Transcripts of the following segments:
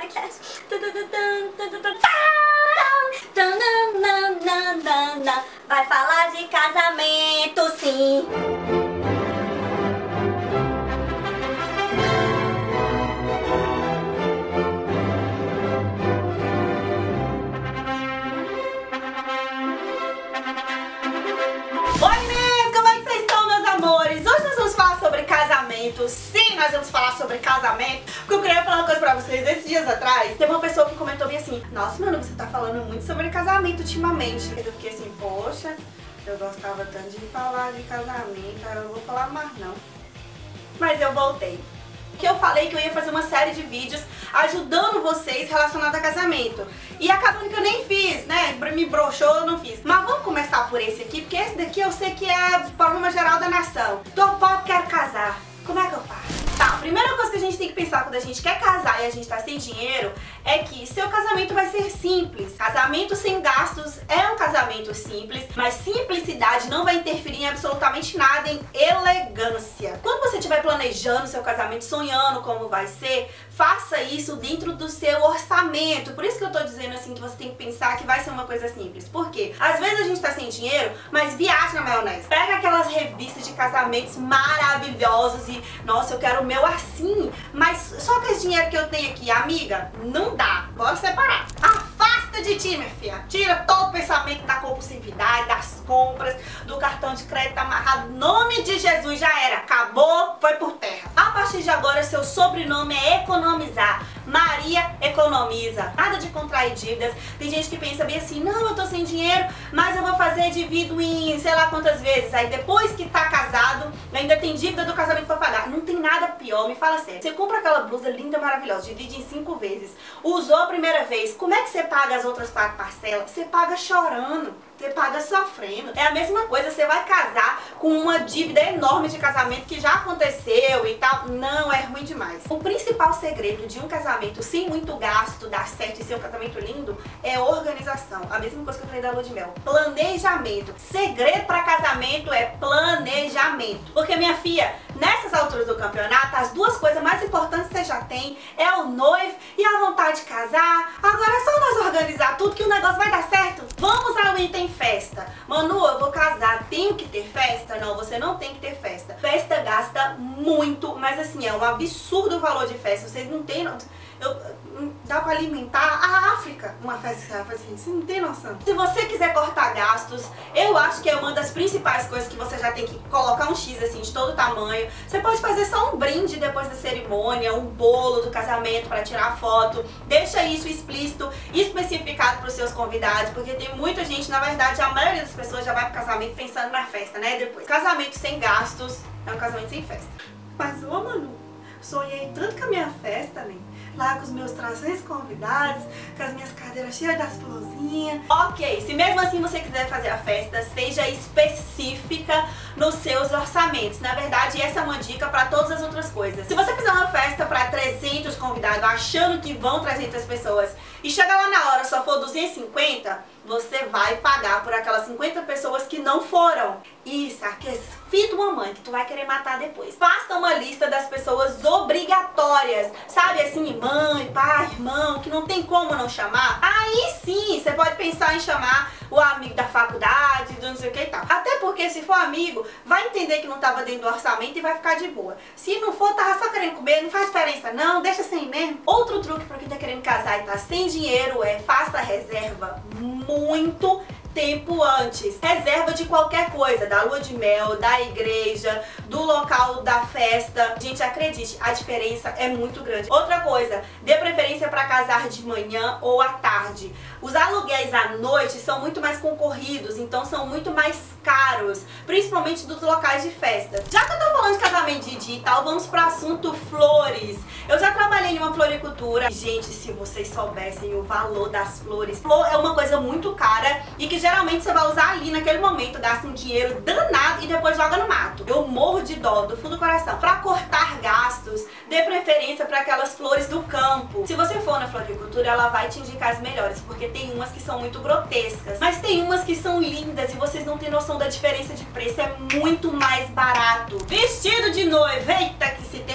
Vai falar de casamento, sim. Sim, nós vamos falar sobre casamento. Porque eu queria falar uma coisa pra vocês. Esses dias atrás, teve uma pessoa que comentou bem assim: nossa, mano, você tá falando muito sobre casamento ultimamente. Eu fiquei assim, poxa, eu gostava tanto de falar de casamento, eu não vou falar mais não. Mas eu voltei. Que eu falei que eu ia fazer uma série de vídeos ajudando vocês relacionados a casamento. E acabando que eu nem fiz, né? Me broxou, eu não fiz. Mas vamos começar por esse aqui, porque esse daqui eu sei que é o problema geral da nação. Tô pobre, quero casar. Como é que eu faço? Tá, a primeira coisa que a gente tem que pensar quando a gente quer casar e a gente tá sem dinheiro é que seu casamento vai ser simples. Casamento sem gastos é um casamento simples, mas simplicidade não vai interferir em absolutamente nada em elegância. Quando você estiver planejando seu casamento, sonhando como vai ser, faça isso dentro do seu orçamento. Por isso que eu tô dizendo assim que você tem que pensar que vai ser uma coisa simples. Por quê? Às vezes a gente tá sem dinheiro, mas viaja na maionese. Pega aquelas revistas de casamentos maravilhosos e, nossa, eu quero o meu assim, mas só com esse dinheiro que eu tenho aqui, amiga, não dá. Bora separar. Afasta de ti, minha filha. Tira todo o pensamento da compulsividade, das compras, do cartão de crédito amarrado. Nome de Jesus, já era. Acabou, foi por terra. A partir de agora, seu sobrenome é economizar. Maria economiza. Nada de contrair dívidas. Tem gente que pensa bem assim, não, eu tô sem dinheiro, mas eu vou fazer, divido em sei lá quantas vezes. Aí depois que tá casado, ainda tem dívida do casamento pra pagar. Não tem nada pior, me fala sério. Você compra aquela blusa linda, maravilhosa, divide em 5 vezes. Usou a primeira vez, como é que você paga as outras 4 parcelas? Você paga chorando. Você paga sofrendo. É a mesma coisa, você vai casar com uma dívida enorme de casamento que já aconteceu e tal. Não, é ruim demais. O principal segredo de um casamento sem muito gasto, dar certo e ser um casamento lindo, é organização. A mesma coisa que eu falei da lua de mel. Planejamento. Segredo para casamento é planejamento. Porque, minha filha, nessas alturas do campeonato, as duas coisas mais importantes que você já tem é o noivo e a vontade de casar. Agora é só nós organizar tudo que o negócio vai dar certo. Vamos ao item festa. Manu, eu vou casar, tenho que ter festa? Não, você não tem que ter festa. Festa gasta muito, mas assim, é um absurdo o valor de festa. Vocês não têm... dá pra alimentar a África uma festa que você vai fazer. Você não tem noção. Se você quiser cortar gastos, eu acho que é uma das principais coisas que você já tem que colocar um X assim de todo tamanho. Você pode fazer só um brinde depois da cerimônia, um bolo do casamento pra tirar foto. Deixa isso explícito, especificado pros seus convidados, porque tem muita gente, na verdade, a maioria das pessoas já vai pro casamento pensando na festa, né? Depois. Casamento sem gastos é um casamento sem festa. Mas, ô Manu, sonhei tanto com a minha festa, né? Lá com os meus 300 convidados, com as minhas cadeiras cheias das florzinhas. Ok, se mesmo assim você quiser fazer a festa, seja específica nos seus orçamentos. Na verdade, essa é uma dica para todas as outras coisas. Se você fizer uma festa para 300 convidados, achando que vão 300 pessoas, e chegar lá na hora só for 250, você vai pagar por aquelas 50 pessoas que não foram. Isso, aquele filho de uma mãe que tu vai querer matar depois. Faça uma lista das pessoas obrigatórias, sabe assim, mãe, pai, irmão, que não tem como não chamar. Aí sim, você pode pensar em chamar o amigo da faculdade, do não sei o que e tal. Até porque se for amigo, vai entender que não tava dentro do orçamento e vai ficar de boa. Se não for, tava só querendo comer, não faz diferença não, deixa assim mesmo. Outro truque pra quem tá querendo casar e tá sem dinheiro é faça reserva muito tempo antes. Reserva de qualquer coisa, da lua de mel, da igreja, do local da festa. Gente, acredite, a diferença é muito grande. Outra coisa, dê preferência para casar de manhã ou à tarde. Os aluguéis à noite são muito mais concorridos, então são muito mais caros, principalmente dos locais de festa. Já que eu tô falando de casamento de dia e tal, vamos pro assunto flores. Eu já trabalhei em uma floricultura. Gente, se vocês soubessem o valor das flores. Flor é uma coisa muito cara e que geralmente você vai usar ali naquele momento, gasta um dinheiro danado e depois joga no mato. Eu morro de dó, do fundo do coração. Pra cortar gastos, dê preferência para aquelas flores do campo. Se você for na floricultura, ela vai te indicar as melhores, porque tem umas que são muito grotescas, mas tem umas que são lindas e vocês não têm noção da diferença de preço, é muito mais barato. Vestido de noiva, eita, que se tem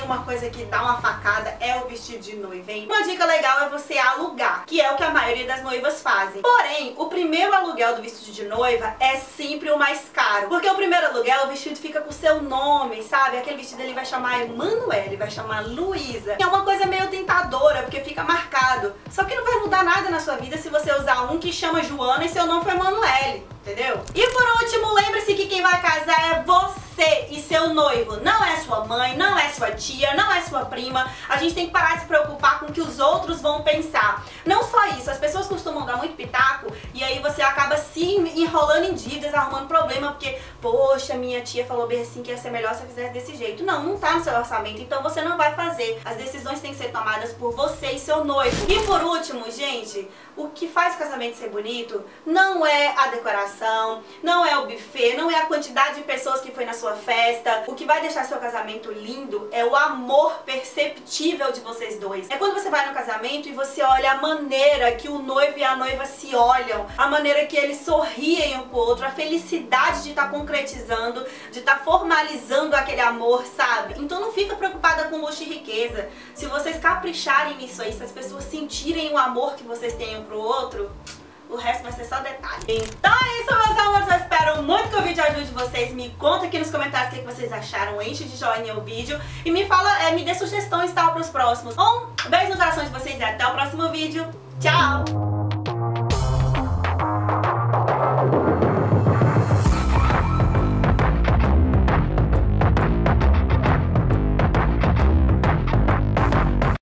uma coisa que dá uma facada é o vestido de noiva, hein? Uma dica legal é você alugar, que é o que a maioria das noivas fazem. Porém, o primeiro aluguel do vestido de noiva é sempre o mais caro, porque o primeiro aluguel o vestido fica com o seu nome, sabe? Aquele vestido ele vai chamar Emanuele, vai chamar Luísa. É uma coisa meio tentadora, porque fica marcado. Só que não vai mudar nada na sua vida se você usar um que chama Joana e seu nome foi Emanuele, entendeu? E por último, lembre-se que quem vai casar é você e seu noivo. Não é sua mãe, não é sua tia, não é sua prima. A gente tem que parar de se preocupar com o que os outros vão pensar. Não só isso, as pessoas costumam dar muito pitaco e aí você acaba se enrolando em dívidas, arrumando problema, porque, poxa, minha tia falou bem assim que ia ser melhor se eu fizesse desse jeito. Não, não tá no seu orçamento, então você não vai fazer. As decisões têm que ser tomadas por você e seu noivo. E por último, gente, o que faz o casamento ser bonito não é a decoração, não é o buffet, não é a quantidade de pessoas que foi na sua festa. O que vai deixar seu casamento lindo é o amor perceptível de vocês dois. É quando você vai no casamento e você olha a maneira que o noivo e a noiva se olham, a maneira que eles sorriem um pro outro, a felicidade de estar concretizando, de estar formalizando aquele amor, sabe? Então não fica preocupada com luxo e riqueza. Se vocês capricharem nisso aí, se as pessoas sentirem o amor que vocês têm um pro outro, o resto vai ser só detalhe. Então é isso, meus amores. Eu espero muito que o vídeo ajude vocês. Me conta aqui nos comentários o que vocês acharam. Enche de joinha o vídeo. E me fala, me dê sugestões tal pros próximos. Um beijo no coração de vocês e até o próximo vídeo. Tchau!